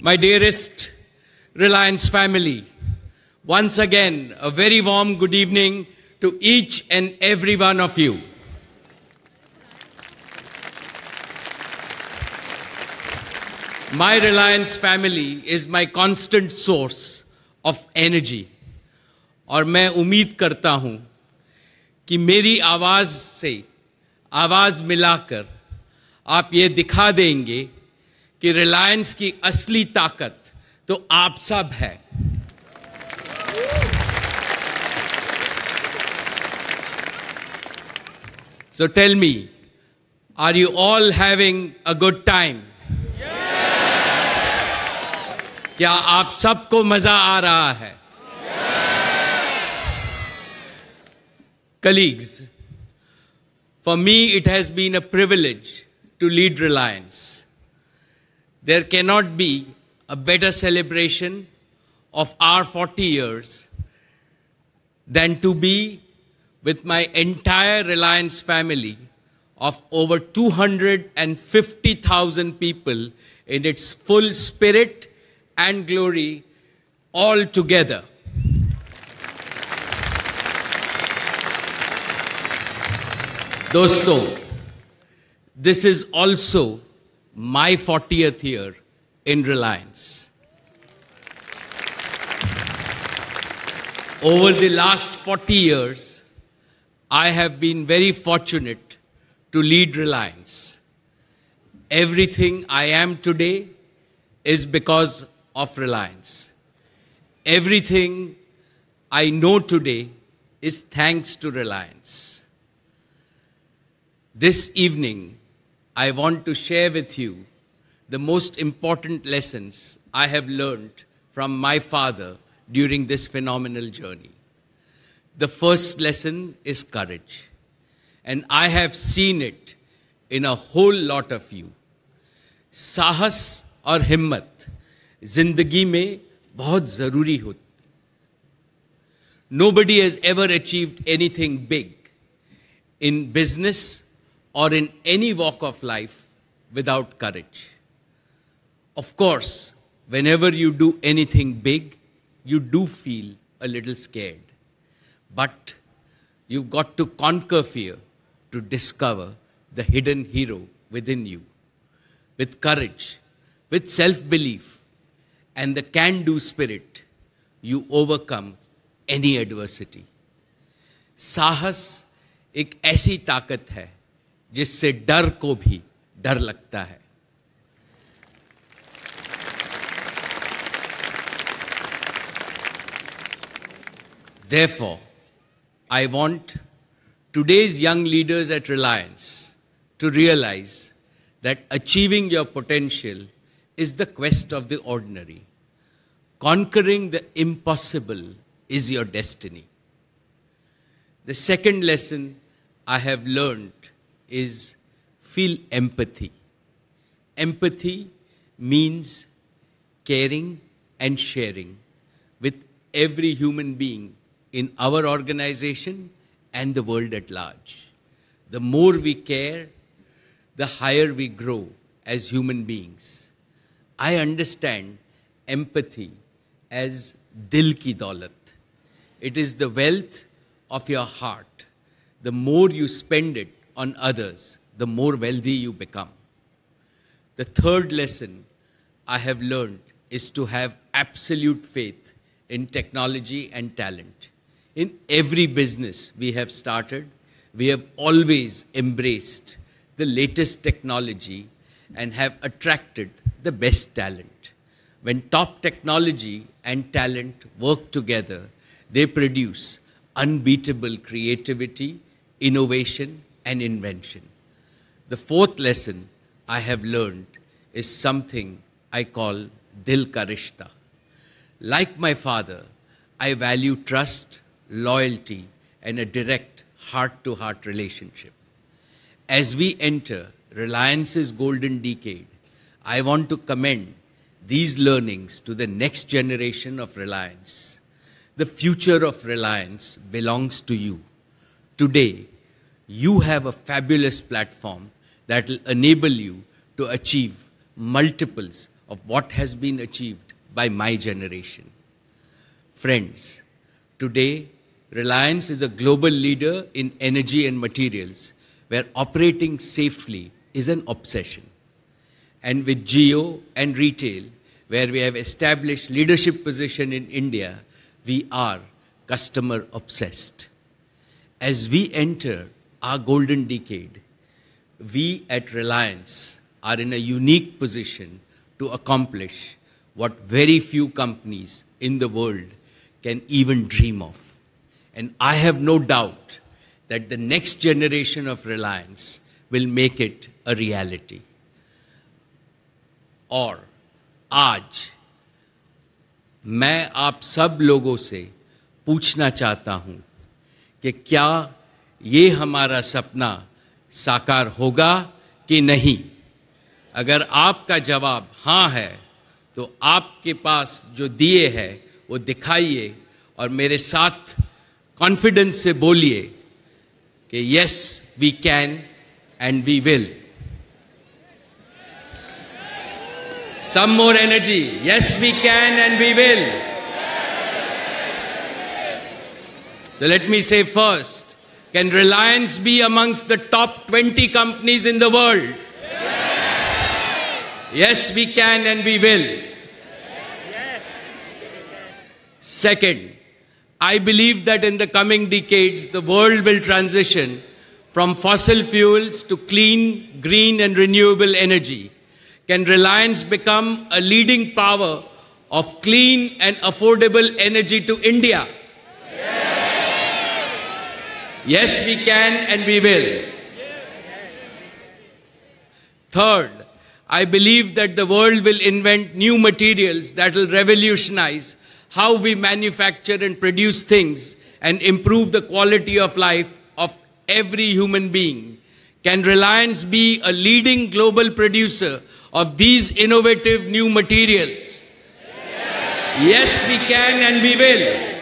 My dearest Reliance family, once again, a very warm good evening to each and every one of you. My Reliance family is my constant source of energy. और मैं उम्मीद करता हूं कि मेरी आवाज से आवाज मिलाकर आप ये दिखा देंगे कि रिलायंस की असली ताकत तो आप सब है. So tell me, are you all having a good time? क्या आप सबको मजा आ रहा है? Colleagues, for me it has been a privilege to lead Reliance. There cannot be a better celebration of our 40 years than to be with my entire Reliance family of over 250,000 people in its full spirit and glory all together. Doston, this is also my 40th year in Reliance. Over the last 40 years, I have been very fortunate to lead Reliance. Everything I am today is because of Reliance. Everything I know today is thanks to Reliance. This evening, I want to share with you the most important lessons I have learned from my father during this phenomenal journey. The first lesson is courage, and I have seen it in a whole lot of you. साहस और हिम्मत जिंदगी में बहुत जरूरी होती. Nobody has ever achieved anything big in business or in any walk of life without courage. Of course, whenever you do anything big, you do feel a little scared. But you've got to conquer fear to discover the hidden hero within you. With courage, with self-belief, and the can-do spirit, you overcome any adversity. साहस एक ऐसी ताकत है जिससे डर को भी डर लगता है. Therefore, I want today's young leaders at Reliance to realize that achieving your potential is the quest of the ordinary. Conquering the impossible is your destiny. The second lesson I have learned is feel empathy. Empathy means caring and sharing with every human being in our organization and the world at large. The more we care, the higher we grow as human beings. I understand empathy as dil ki daulat. It is the wealth of your heart. The more you spend it on others, the more wealthy you become. The third lesson I have learned is to have absolute faith in technology and talent. In every business we have started, we have always embraced the latest technology and have attracted the best talent. When top technology and talent work together, they produce unbeatable creativity, innovation, and invention. The fourth lesson I have learned is something I call Dil Ka Rishta. Like my father, I value trust, loyalty, and a direct heart-to-heart relationship. As we enter Reliance's golden decade, I want to commend these learnings to the next generation of Reliance. The future of Reliance belongs to you. Today, you have a fabulous platform that will enable you to achieve multiples of what has been achieved by my generation. Friends, today, Reliance is a global leader in energy and materials, where operating safely is an obsession. And with Jio and retail, where we have established leadership position in India, we are customer obsessed. As we enter our golden decade, we at Reliance are in a unique position to accomplish what very few companies in the world can even dream of. And I have no doubt that the next generation of Reliance will make it a reality. और आज मैं आप सब लोगों से पूछना चाहता हूं कि क्या ये हमारा सपना साकार होगा कि नहीं? अगर आपका जवाब हाँ है, तो आपके पास जो दिए है वो दिखाइए और मेरे साथ कॉन्फिडेंस से बोलिए कि yes, we can and we will. Some more energy. Yes, we can and we will. So let me say first, can Reliance be amongst the top 20 companies in the world? Yes, we can and we will. Second, I believe that in the coming decades, the world will transition from fossil fuels to clean, green and renewable energy. Can Reliance become a leading power of clean and affordable energy to India? Yes, we can and we will. Third, I believe that the world will invent new materials that will revolutionize how we manufacture and produce things and improve the quality of life of every human being. Can Reliance be a leading global producer of these innovative new materials? Yes, we can and we will.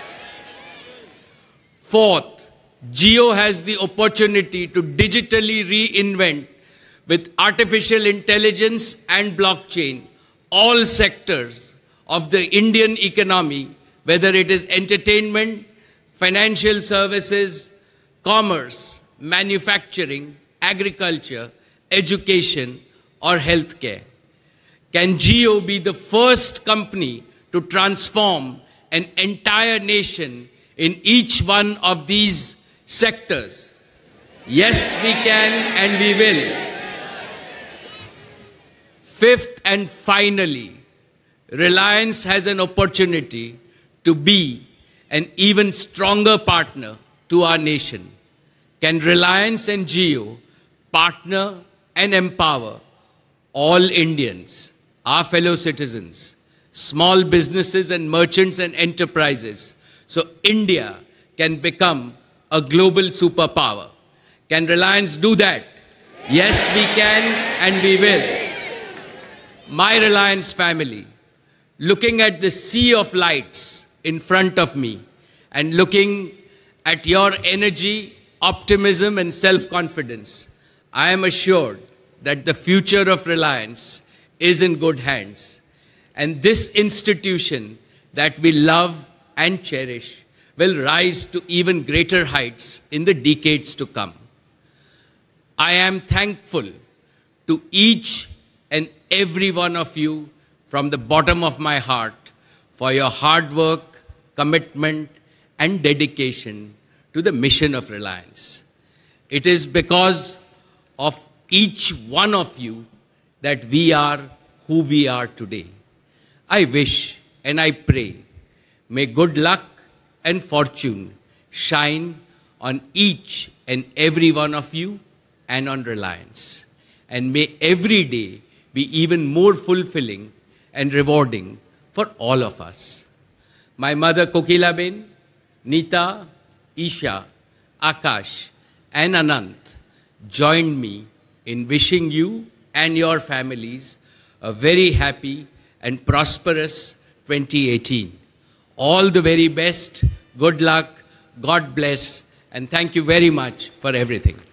Fourth, Jio has the opportunity to digitally reinvent with artificial intelligence and blockchain all sectors of the Indian economy, whether it is entertainment, financial services, commerce, manufacturing, agriculture, education, or healthcare. Can Jio be the first company to transform an entire nation in each one of these sectors? Yes, we can and we will. Fifth and finally, Reliance has an opportunity to be an even stronger partner to our nation. Can Reliance and Jio partner and empower all Indians, our fellow citizens, small businesses and merchants and enterprises, so India can become a global superpower? Can Reliance do that? Yes, we can and we will. My Reliance family, looking at the sea of lights in front of me and looking at your energy, optimism and self-confidence, I am assured that the future of Reliance is in good hands. And this institution that we love and cherish will rise to even greater heights in the decades to come. I am thankful to each and every one of you from the bottom of my heart for your hard work, commitment, and dedication to the mission of Reliance. It is because of each one of you that we are who we are today. I wish and I pray, may good luck and fortune shine on each and every one of you and on Reliance. And may every day be even more fulfilling and rewarding for all of us. My mother Kokilaben, Nita, Isha, Akash, and Anant joined me in wishing you and your families a very happy and prosperous 2018. All the very best, good luck, God bless, and thank you very much for everything.